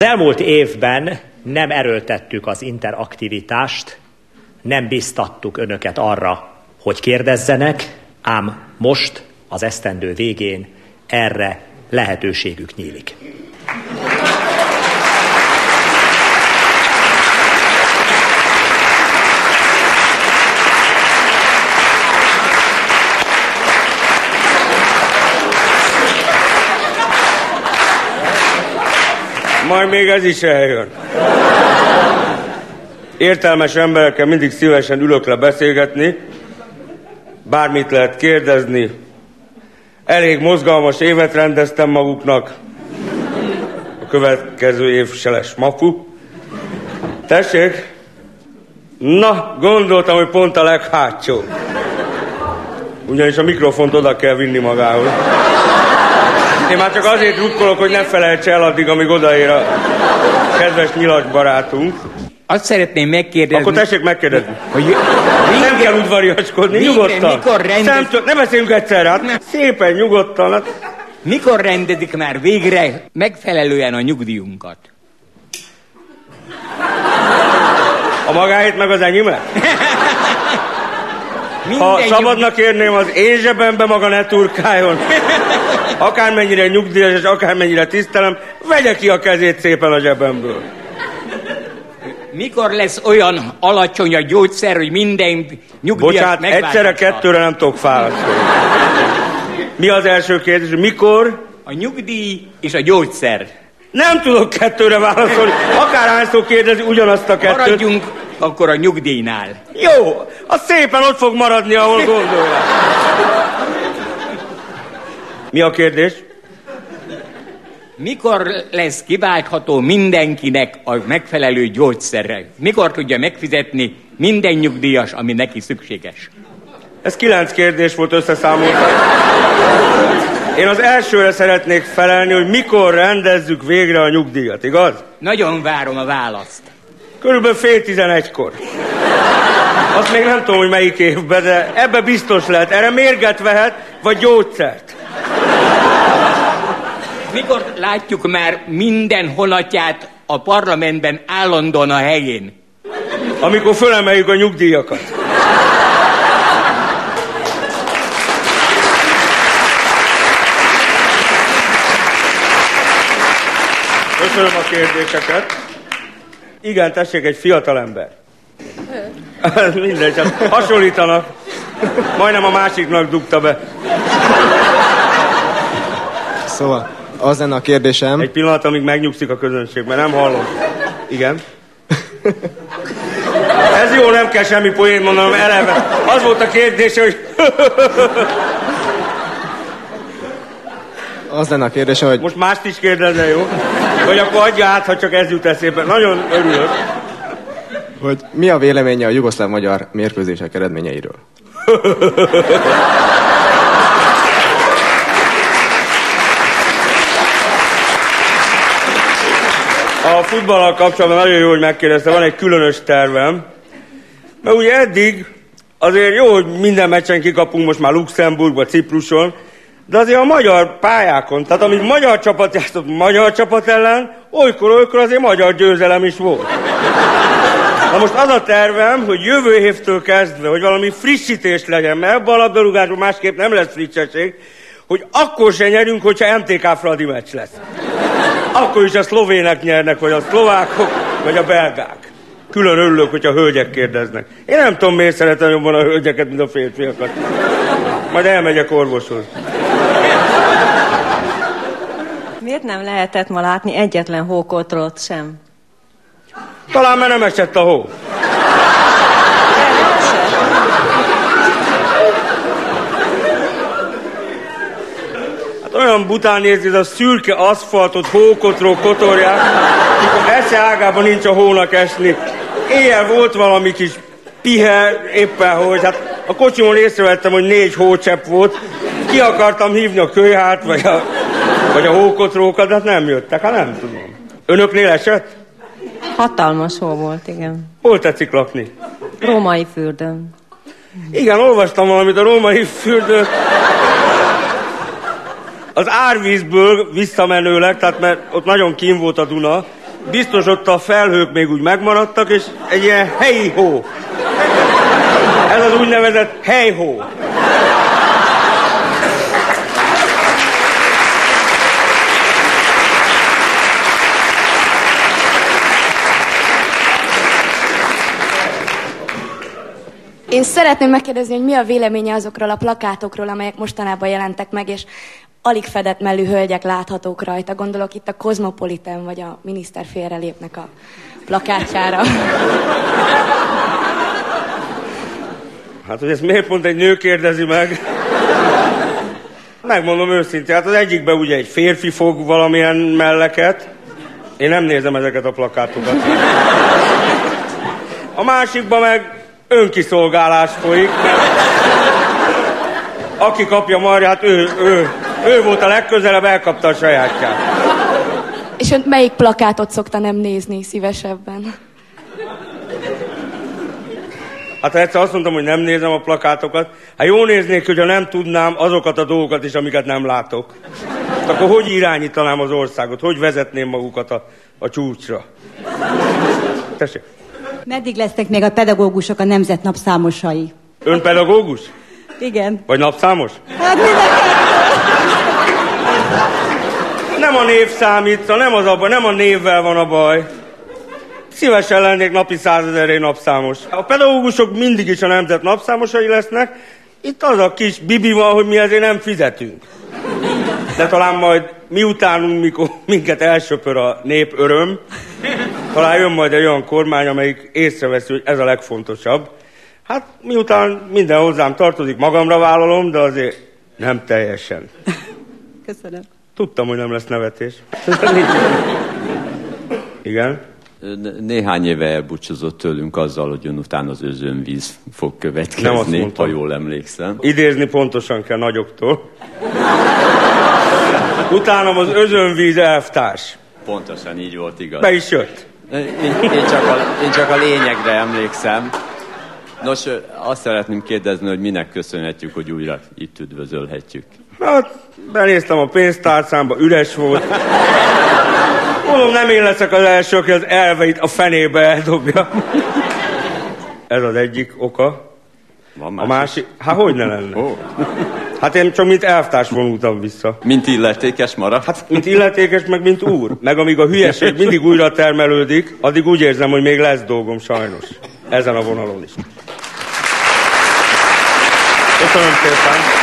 Elmúlt évben nem erőltettük az interaktivitást, nem biztattuk önöket arra, hogy kérdezzenek, ám most, az esztendő végén erre lehetőségük nyílik. Majd még ez is eljön. Értelmes emberekkel mindig szívesen ülök le beszélgetni, bármit lehet kérdezni. Elég mozgalmas évet rendeztem maguknak. A következő év se lesz mafu. Tessék? Na, gondoltam, hogy pont a leghátsó. Ugyanis a mikrofont oda kell vinni magához. Én már csak azért rukkolok, hogy ne felejtse el addig, amíg odaér a kedves nyilas barátunk. Azt szeretném megkérdezni... Akkor tessék megkérdezni. Hogy nem kell udvariaskodni, nyugodtan. Ne beszéljünk egyszerre, hát szépen, nyugodtan. Hát. Mikor rendezik már végre megfelelően a nyugdíjunkat? A magáét meg az enyémet? Ha szabadna kérném, az én zsebembe maga ne turkáljon. Akármennyire nyugdíjas és akármennyire tisztelem, vegye ki a kezét szépen a zsebemből. Mikor lesz olyan alacsony a gyógyszer, hogy minden nyugdíjas Bocsánat, egyszerre kettőre nem tudok válaszolni. Mi az első kérdés? Mikor? A nyugdíj és a gyógyszer. Nem tudok kettőre válaszolni. Akárhányszor kérdezi ugyanazt a kettőt. Maradjunk akkor a nyugdíjnál. Jó, az szépen ott fog maradni, ahol gondolja. Mi a kérdés? Mikor lesz kiváltható mindenkinek a megfelelő gyógyszerre? Mikor tudja megfizetni minden nyugdíjas, ami neki szükséges? Ez 9 kérdés volt összeszámolva. Én az elsőre szeretnék felelni, hogy mikor rendezzük végre a nyugdíjat, igaz? Nagyon várom a választ. Körülbelül 10:30-kor. Azt még nem tudom, hogy melyik évben, de ebbe biztos lehet. Erre mérget vehet, vagy gyógyszert. Mikor látjuk már minden honatját a parlamentben állandóan a helyén? Amikor fölemeljük a nyugdíjakat. Köszönöm a kérdéseket. Igen, tessék, egy fiatalember. Mindegy, csak hasonlítanak. Majdnem a másiknak dugta be. Szóval, az lenne a kérdésem... Egy pillanat, amíg megnyugszik a közönség, mert nem hallom. Igen? Ez jó, nem kell semmi poént mondanom, eleve. Az volt a kérdése, hogy... Az lenne a kérdésem, hogy... Most mást is kérdezze, jó? Vagy akkor adja át, ha csak ez jut eszébe. Nagyon örülök. Hogy mi a véleménye a jugoszláv-magyar mérkőzések eredményeiről? A futballal kapcsolatban nagyon jó, hogy megkérdezte, van egy különös tervem. Mert ugye eddig azért jó, hogy minden meccsen kikapunk most már Luxemburgba, Cipruson, de azért a magyar pályákon, tehát amíg magyar csapat játszott magyar csapat ellen, olykor azért magyar győzelem is volt. Na most az a tervem, hogy jövő évtől kezdve, hogy valami frissítés legyen, mert ebben a labdarúgásban másképp nem lesz frissesség, hogy akkor se nyerünk, hogyha MTK Fradi meccs lesz. Akkor is a szlovének nyernek, vagy a szlovákok, vagy a belgák. Külön örülök, hogyha a hölgyek kérdeznek. Én nem tudom, miért szeretem jobban a hölgyeket, mint a férfiakat. Majd elmegyek orvoshoz. Miért nem lehetett ma látni egyetlen hókotrót sem? Talán mert nem esett a hó. Hát olyan bután nézni, ez a szürke aszfaltot, hókotró kotorják, mikor esze ágában nincs a hónak esni. Éjjel volt valami kis pihe, éppen hogy, hát a kocsimon észrevettem, hogy 4 hócsepp volt. Ki akartam hívni a kölyhát, vagy a hókotrókat, de hát nem jöttek, hát nem tudom. Önöknél esett? Hatalmas hó volt, igen. Hol tetszik lakni? Római fürdőn. Igen, olvastam valamit a római fürdőn. Az árvízből visszamenőleg, tehát mert ott nagyon kín volt a Duna, Biztos ott a felhők még úgy megmaradtak, és egy ilyen helyi-hó. Ez az úgynevezett helyhó. Én szeretném megkérdezni, hogy mi a véleménye azokról a plakátokról, amelyek mostanában jelentek meg, és alig fedett mellű hölgyek láthatók rajta. Gondolok itt a Cosmopolitan vagy a miniszter félrelépnek a plakátjára. Hát, hogy ezt miért pont egy nő kérdezi meg? Megmondom őszintén, hát az egyikben ugye egy férfi fog valamilyen melleket. Én nem nézem ezeket a plakátokat. A másikban meg önkiszolgálás folyik, mert aki kapja marját, ő volt a legközelebb, elkapta a sajátját. És ön melyik plakátot szokta nem nézni szívesebben? Hát egyszer azt mondtam, hogy nem nézem a plakátokat. Hát jó néznék, hogyha nem tudnám azokat a dolgokat is, amiket nem látok. Hát akkor hogy irányítanám az országot? Hogy vezetném magukat a csúcsra? Tessék. Meddig lesznek még a pedagógusok a nemzet napszámosai? Ön pedagógus? Igen. Vagy napszámos? Hát Nem a név számít, nem az a baj, nem a névvel van a baj. Szívesen lennék napi 100 000 napszámos. A pedagógusok mindig is a nemzet napszámosai lesznek. Itt az a kis bibi van, hogy mi ezért nem fizetünk. De talán majd miutánunk, mikor minket elsöpör a nép öröm, talán jön majd egy olyan kormány, amelyik észreveszi, hogy ez a legfontosabb. Hát miután minden hozzám tartozik, magamra vállalom, de azért nem teljesen. Köszönöm. Tudtam, hogy nem lesz nevetés. Igen? Néhány éve elbúcsúzott tőlünk azzal, hogy ön után az özönvíz fog következni, ha jól emlékszem. Idézni pontosan kell nagyoktól. Utánam az özönvíz elvtárs. Pontosan így volt, igaz. Be is jött. Én csak a lényegre emlékszem. Nos, azt szeretném kérdezni, hogy minek köszönhetjük, hogy újra itt üdvözölhetjük. Hát, benéztem a pénztárcámba, üres volt. Mondom, nem én leszek az első, aki az elveit a fenébe eldobja. Ez az egyik oka. Van a másik? Hát hogy ne lenne? Oh. Hát én csak mint elvtárs vonultam vissza. Mint illetékes maradt? Hát mint illetékes, meg mint úr. Meg amíg a hülyeség mindig újra termelődik, addig úgy érzem, hogy még lesz dolgom sajnos. Ezen a vonalon is. Köszönöm szépen.